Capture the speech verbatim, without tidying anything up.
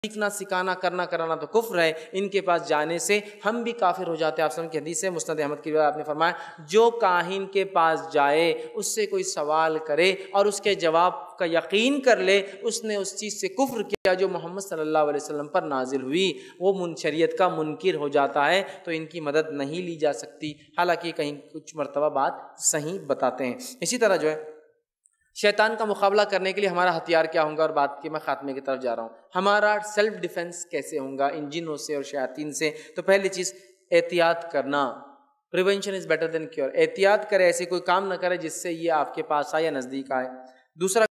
सीखना सिखाना करना कराना तो कुफ्र है, इनके पास जाने से हम भी काफिर हो जाते हैं। आप की हदीस है मुस्नद अहमद की रिवायत, आपने फरमाया जो काहिन के पास जाए, उससे कोई सवाल करे और उसके जवाब का यकीन कर ले, उसने उस चीज़ से कुफ्र किया जो मोहम्मद सल्लल्लाहु अलैहि वसल्लम पर नाजिल हुई, वो मुन शरीयत का मुनकिर हो जाता है, तो इनकी मदद नहीं ली जा सकती। हालांकि कहीं कुछ मरतबा बात सही बताते हैं। इसी तरह जो है शैतान का मुकाबला करने के लिए हमारा हथियार क्या होगा, और बात की मैं खात्मे की तरफ जा रहा हूँ। हमारा सेल्फ डिफेंस कैसे होगा इन जिनों से और शयातीन से? तो पहली चीज़ एहतियात करना, prevention is better than cure. एहतियात करे, ऐसे कोई काम ना करे जिससे ये आपके पास आए या नज़दीक आए। दूसरा